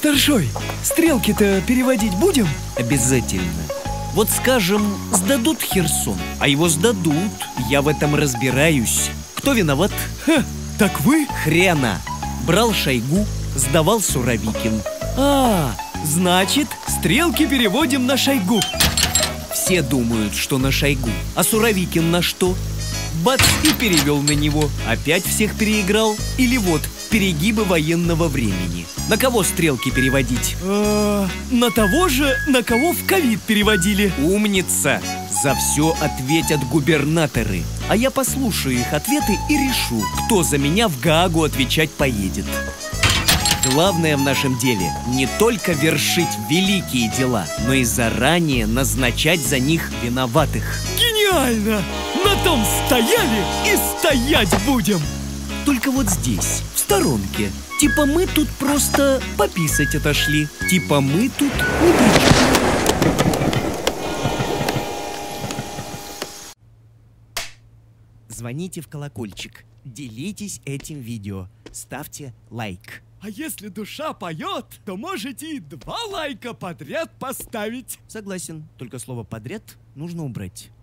Старшой, стрелки-то переводить будем? Обязательно. Вот скажем, сдадут Херсон, а его сдадут. Я в этом разбираюсь. Кто виноват? Ха, так вы? Хрена. Брал Шойгу, сдавал Суровикин. Значит, стрелки переводим на Шойгу. Все думают, что на Шойгу. А Суровикин на что? Бац, и перевел на него. Опять всех переиграл. Или вот, перегибы военного времени. На кого стрелки переводить? На того же, на кого в ковид переводили. Умница! За все ответят губернаторы. А я послушаю их ответы и решу, кто за меня в Гаагу отвечать поедет. Главное в нашем деле не только вершить великие дела, но и заранее назначать за них виноватых. Гениально! На том стояли и стоять будем! Только вот здесь, в сторонке. Типа мы тут просто пописать отошли. Типа мы тут не при чем. Звоните в колокольчик. Делитесь этим видео. Ставьте лайк. А если душа поет, то можете и 2 лайка подряд поставить. Согласен, только слово «подряд» нужно убрать.